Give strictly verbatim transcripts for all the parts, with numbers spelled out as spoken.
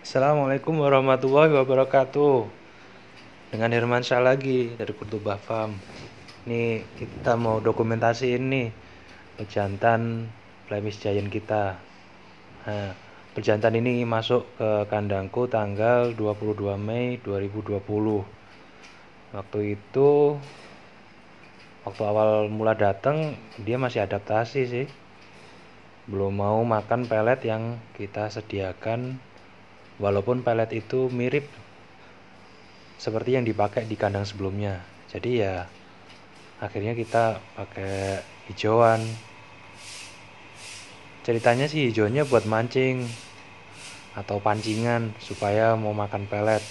Assalamualaikum warahmatullahi wabarakatuh. Dengan Hermansyah lagi dari Kurtubah Farm. Ini kita mau dokumentasiin nih pejantan Flemish Giant kita. Nah, pejantan ini masuk ke kandangku tanggal dua puluh dua Mei dua ribu dua puluh. Waktu itu waktu awal mula datang dia masih adaptasi sih. Belum mau makan pelet yang kita sediakan, walaupun pelet itu mirip seperti yang dipakai di kandang sebelumnya. Jadi ya akhirnya kita pakai hijauan. Ceritanya sih hijauannya buat mancing atau pancingan supaya mau makan pelet.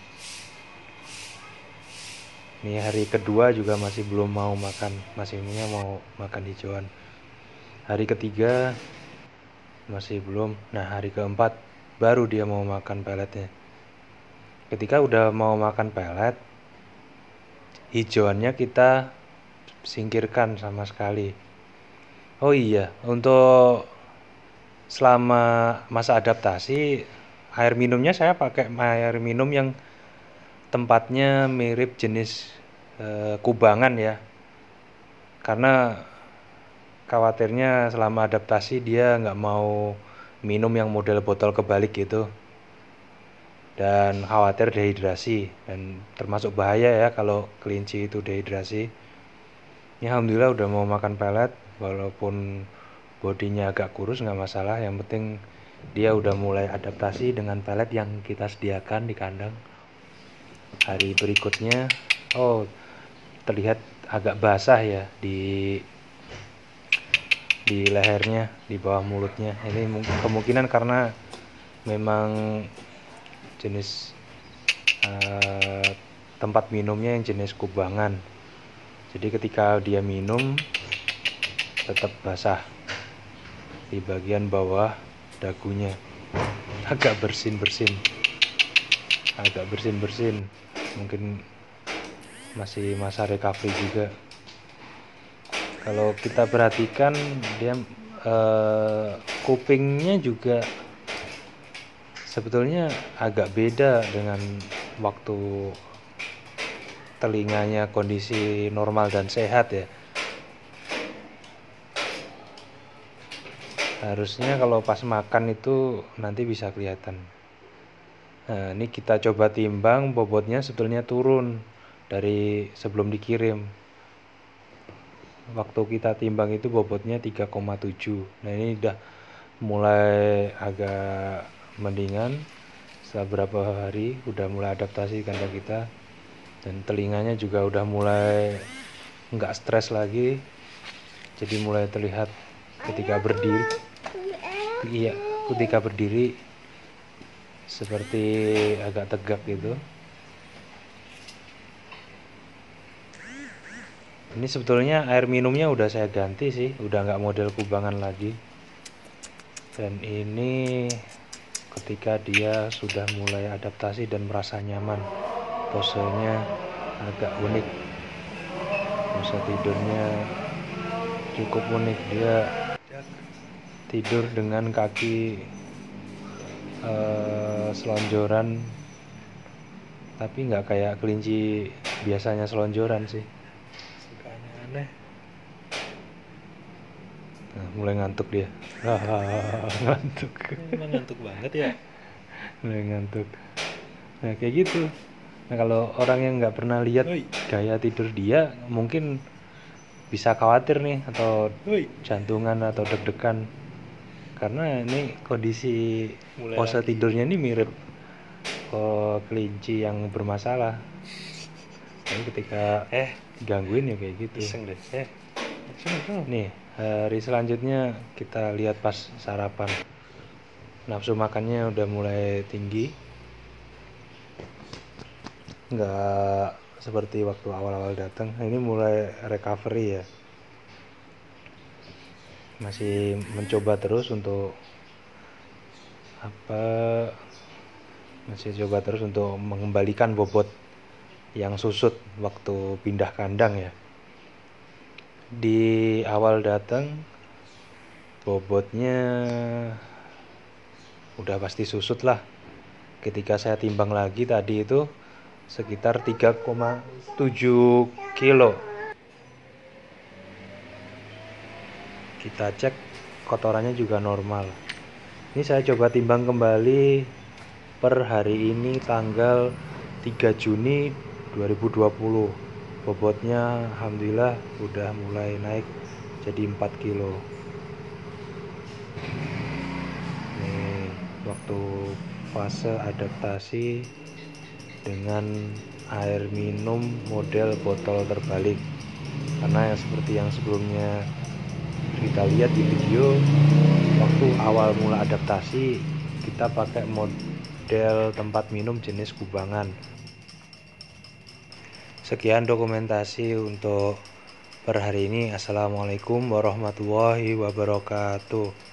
Ini hari kedua juga masih belum mau makan, masih mau makan hijauan. Hari ketiga masih belum. Nah, hari keempat baru dia mau makan peletnya. Ketika udah mau makan pelet, hijauannya kita singkirkan sama sekali. Oh iya, untuk selama masa adaptasi, air minumnya saya pakai air minum yang tempatnya mirip jenis e, kubangan ya. Karena khawatirnya selama adaptasi dia nggak mau minum yang model botol kebalik gitu. Dan khawatir dehidrasi, dan termasuk bahaya ya kalau kelinci itu dehidrasi. Ya alhamdulillah udah mau makan pelet, walaupun bodinya agak kurus nggak masalah, yang penting dia udah mulai adaptasi dengan pelet yang kita sediakan di kandang. Hari berikutnya, oh terlihat agak basah ya di di lehernya, di bawah mulutnya. Ini kemungkinan karena memang jenis uh, tempat minumnya yang jenis kubangan. Jadi ketika dia minum tetap basah di bagian bawah dagunya, agak bersin-bersin, agak bersin-bersin. Mungkin masih masa recovery juga. Kalau kita perhatikan dia eh, kupingnya juga sebetulnya agak beda dengan waktu telinganya kondisi normal dan sehat ya. Harusnya kalau pas makan itu nanti bisa kelihatan. Nah, ini kita coba timbang, bobotnya sebetulnya turun dari sebelum dikirim. Waktu kita timbang itu bobotnya tiga koma tujuh. Nah, ini udah mulai agak mendingan. Setelah beberapa hari udah mulai adaptasi kandang kita, dan telinganya juga udah mulai nggak stres lagi. Jadi mulai terlihat ketika berdiri, iya, ketika berdiri seperti agak tegak gitu. Ini sebetulnya air minumnya udah saya ganti sih, udah nggak model kubangan lagi. Dan ini ketika dia sudah mulai adaptasi dan merasa nyaman, posenya agak unik, pose tidurnya cukup unik. Dia tidur dengan kaki uh, selonjoran, tapi nggak kayak kelinci biasanya selonjoran sih. Aneh. Nah, mulai ngantuk dia. Ngantuk. Emang ngantuk banget ya. Mulai ngantuk. Nah kayak gitu. Nah kalau orang yang nggak pernah lihat Oi. gaya tidur dia, mungkin bisa khawatir nih, atau Oi. jantungan atau deg-degan, karena ini kondisi Mulai pose lagi. tidurnya ini mirip oh, kelinci yang bermasalah. Jadi ketika Eh gangguin ya kayak gitu. iseng deh. Eh Nih hari selanjutnya kita lihat pas sarapan, nafsu makannya udah mulai tinggi, nggak seperti waktu awal-awal datang. Ini mulai recovery ya, masih mencoba terus untuk apa masih coba terus untuk mengembalikan bobot yang susut waktu pindah kandang ya. Di awal datang bobotnya udah pasti susut lah, ketika saya timbang lagi tadi itu sekitar tiga koma tujuh kilo. Kita cek kotorannya juga normal. Ini saya coba timbang kembali per hari ini tanggal tiga Juni dua ribu dua puluh. Bobotnya alhamdulillah udah mulai naik jadi empat kilo. Nih, waktu fase adaptasi dengan air minum model botol terbalik. Karena yang seperti yang sebelumnya kita lihat di video, waktu awal mula adaptasi kita pakai model tempat minum jenis kubangan. Sekian dokumentasi untuk per hari ini. Assalamualaikum warahmatullahi wabarakatuh.